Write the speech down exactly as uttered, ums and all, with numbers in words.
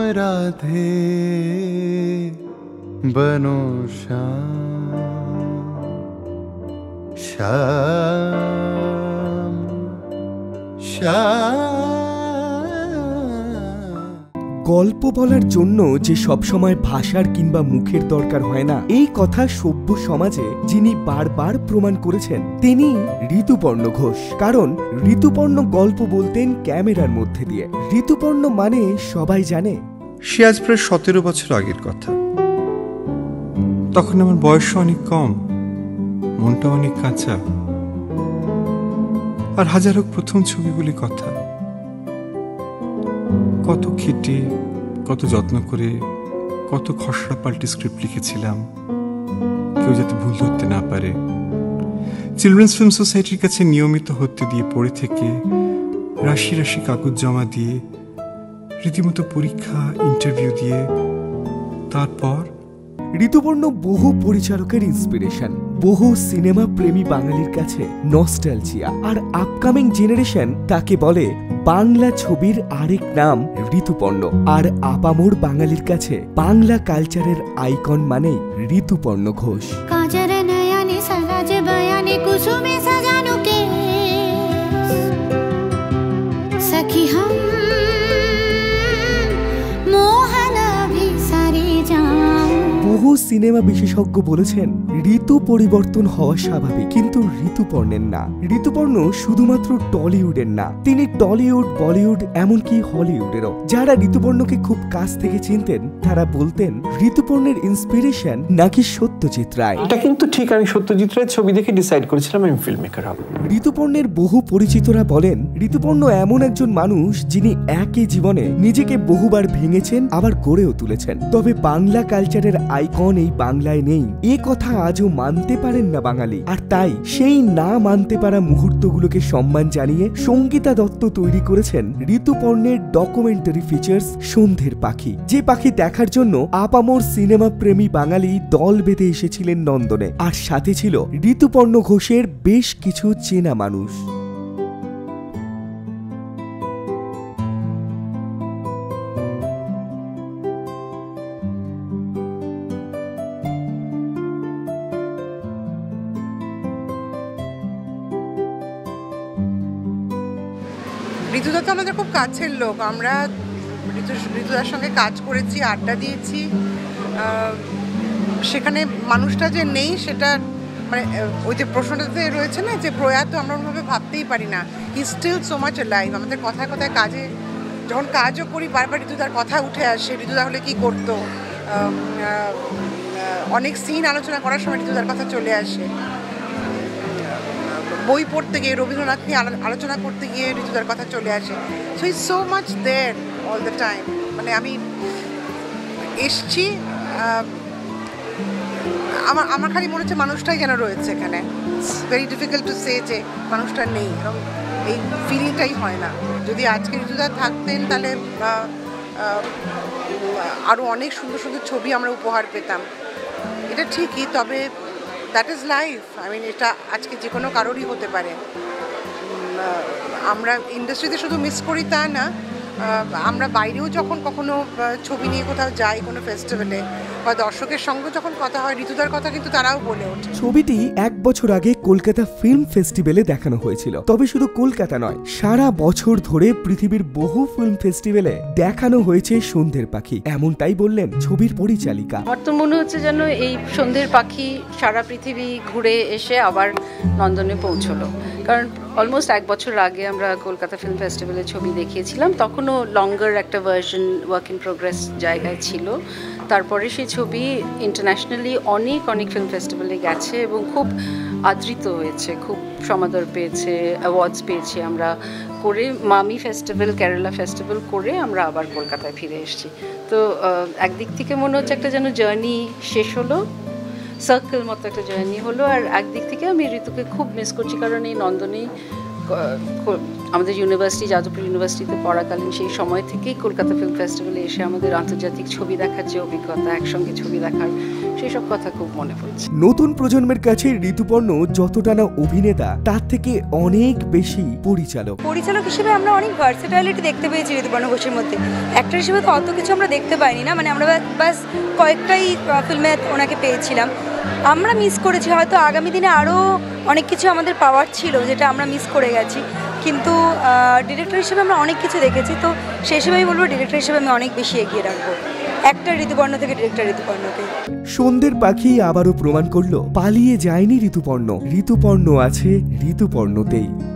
রাধে বনো শ্যাম শ্যাম শ্যাম। গল্প বলার জন্য যে সবসময় ভাষার কিংবা মুখের দরকার হয় না, এই কথা সভ্য সমাজে যিনি বারবার প্রমাণ করেছেন তিনি ঋতুপর্ণ ঘোষ। কারণ ঋতুপর্ণ গল্প বলতেন ক্যামেরার মধ্যে দিয়ে। ঋতুপর্ণ মানে সবাই জানে। সে আজ প্রায় সতেরো বছর আগের কথা। তখন আমার বয়স অনেক কম, মনটা অনেক কাঁচা, আর হাজার হোক প্রথম ছবিগুলি কথা। কত খেটে, কত যত্ন করে, কত খসড়া পাল্টে স্ক্রিপ্ট লিখেছিলাম, কেউ যাতে ভুল ধরতে না পারে। চিলড্রেন্স ফিল্ম সোসাইটির কাছে নিয়মিত হতে দিয়ে পড়ে থেকে রাশি রাশি কাগজ জমা দিয়ে, রীতিমতো পরীক্ষা, ইন্টারভিউ দিয়ে, তারপর ঋতুপর্ণ বহু পরিচালকের ইন্সপিরেশন, বহু সিনেমা প্রেমী বাঙালির কাছে নস্টালজিয়া, আর আপকামিং জেনারেশন তাকে বলে বাংলা ছবির আরেক নাম ঋতুপর্ণ। আর আপামোর বাঙালির কাছে বাংলা কালচারের আইকন মানেই ঋতুপর্ণ ঘোষ। কাজের নয়নে সারাজ বয়ানে কুসুমে সাজানো কে সখী হাম মোহনা ভি সারে যাও। বহু সিনেমা বিশেষজ্ঞ বলেছেন ঋতু পরিবর্তন হওয়া স্বাভাবিক, কিন্তু ঋতুপর্ণের না। ঋতুপর্ণ শুধুমাত্র টলিউডের না, তিনি টলিউড, বলিউড, এমনকি হলিউডেরও। যারা ঋতুপর্ণকে খুব কাছ থেকে চিনতেন তারা বলতেন ঋতুপর্ণের ইন্সপিরেশন নাকি সত্যজিৎ রায়। এটা কিন্তু ঠিক, আমি সত্যজিৎ রায়ের ছবি দেখে ডিসাইড করেছিলাম আমি ফিল্ম মেকার হব। ঋতুপর্ণের বহু পরিচিতরা বলেন ঋতুপর্ণ এমন একজন মানুষ যিনি একই জীবনে নিজেকে বহুবার ভেঙেছেন আবার গড়েও তুলেছেন। তবে বাংলা কালচারের আইকন এই বাংলায় নেই, এ কথা আজও মানতে পারেন না বাঙালি। আর তাই সেই না মানতে পারা মুহূর্তগুলোকে সম্মান জানিয়ে সঙ্গীতা দত্ত তৈরি করেছেন ঋতুপর্ণের ডকুমেন্টারি ফিচার্স সন্ধ্যের পাখি। যে পাখি দেখার জন্য আপামোর সিনেমা প্রেমী বাঙালি দল বেঁধে এসেছিলেন নন্দনে, আর সাথে ছিল ঋতুপর্ণ ঘোষের বেশ কিছু চেনা মানুষ। ঋতুদা তো আমাদের খুব কাছের লোক, আমরা ঋতু ঋতুদার সঙ্গে কাজ করেছি, আড্ডা দিয়েছি। সেখানে মানুষটা যে নেই সেটা মানে ওই যে প্রশ্নটাতে রয়েছে না যে প্রয়াত, আমরা ওইভাবে ভাবতেই পারি না। He still so much live. আমাদের কথায় কথায় কাজে যখন কাজও করি বারবার ঋতুদার কথা উঠে আসে, ঋতুদা হলে কী করতো। অনেক সিন আলোচনা করার সময় ঋতুদার কথা চলে আসে। বই পড়তে গিয়ে রবীন্দ্রনাথ নিয়ে আলোচনা করতে গিয়ে ঋতুদার কথা চলে আসে। So is so much there all the time. মানে আমি এসছি, আমার আমার খালি মনে হচ্ছে মানুষটাই যেন রয়েছে এখানে। It's very difficult to say যে মানুষটা নেই, এবং এই ফিলিংটাই হয় না। যদি আজকে ঋতুদা থাকতেন তাহলে আরও অনেক সুন্দর সুন্দর ছবি আমরা উপহার পেতাম, এটা ঠিকই। তবে that is life. I mean এটা আজকে যে কোনো কারোরই হতে পারে। আমরা ইন্ডাস্ট্রিতে শুধু মিস করি তা না, আমরা বাইরেও যখন কখনো ছবি নিয়ে কোথাও যাই কোনো ফেস্টিভ্যালে বা দর্শকের সঙ্গে যখন কথা হয় ঋতুদার কথা কিন্তু তারাও বলে ওঠে। ছবিটি এক বছর আগে কলকাতা ফিল্ম ফেস্টিভ্যালে দেখানো হয়েছিল। তবে শুধু কলকাতা নয়, সারা বছর ধরে পৃথিবীর বহু ফিল্ম ফেস্টিভ্যালে দেখানো হয়েছে সন্ধ্যের পাখি, এমনটাই বললেন ছবির পরিচালিকা। আমার তো মনে হচ্ছে যেন এই সন্ধ্যের পাখি সারা পৃথিবী ঘুরে এসে আবার নন্দনে পৌঁছলো। কারণ অলমোস্ট এক বছর আগে আমরা কলকাতা ফিল্ম ফেস্টিভ্যালে ছবি দেখিয়েছিলাম, তখনও লঙ্গার একটা ভার্সন ওয়ার্ক ইন প্রোগ্রেস জায়গায় ছিল। তারপরে সেই ছবি ইন্টারন্যাশনালি অনেক অনেক ফিল্ম ফেস্টিভ্যালে গেছে এবং খুব আদৃত হয়েছে, খুব সমাদর পেয়েছে, অ্যাওয়ার্ডস পেয়েছি আমরা করে। মামি ফেস্টিভ্যাল, কেরালা ফেস্টিভ্যাল করে আমরা আবার কলকাতায় ফিরে এসেছি। তো একদিক থেকে মনে হচ্ছে একটা যেন জার্নি শেষ হলো, সার্কেল মতো একটা জার্নি হলো। আর একদিক থেকে আমি ঋতুকে খুব মিস করছি, কারণ এই নন্দনেই আমাদের ইউনিভার্সিটি, যাদবপুর ইউনিভার্সিটিতে পড়াকালীন সেই সময় থেকেই কলকাতা ফিল্ম ফেস্টিভ্যালে এসে আমাদের আন্তর্জাতিক ছবি দেখার যে অভিজ্ঞতা, একসঙ্গে ছবি দেখার সেসব কথা খুব মনে পড়ছে। নতুন প্রজন্মের কাছে ঋতুপর্ণ যতটা না অভিনেতা, তার থেকে অনেক বেশি পরিচালক। পরিচালক হিসেবে আমরা অনেক ভার্সেটাইলিটি দেখতে পেয়েছি ঋতুপর্ণ ঘোষের মধ্যে। অ্যাক্টর হিসেবে তো অত কিছু আমরা দেখতে পাইনি না, মানে আমরা বাস কয়েকটাই ফিল্মে ওনাকে পেয়েছিলাম। আমরা মিস করেছি, হয়তো আগামী দিনে আরও অনেক কিছু আমাদের পাওয়ার ছিল যেটা আমরা মিস করে গেছি, কিন্তু ডিরেক্টর হিসেবে আমরা অনেক কিছু দেখেছি। তো সেই হিসেবে আমি বলবো ডিরেক্টর হিসেবে আমি অনেক বেশি এগিয়ে রাখবো একটা ঋতুপর্ণ থেকে ডিরেক্টর ঋতুপর্ণকে। সন্ধ্যের পাখি আবারও প্রমাণ করলো পালিয়ে যায়নি ঋতুপর্ণ, ঋতুপর্ণ আছে ঋতুপর্ণতেই।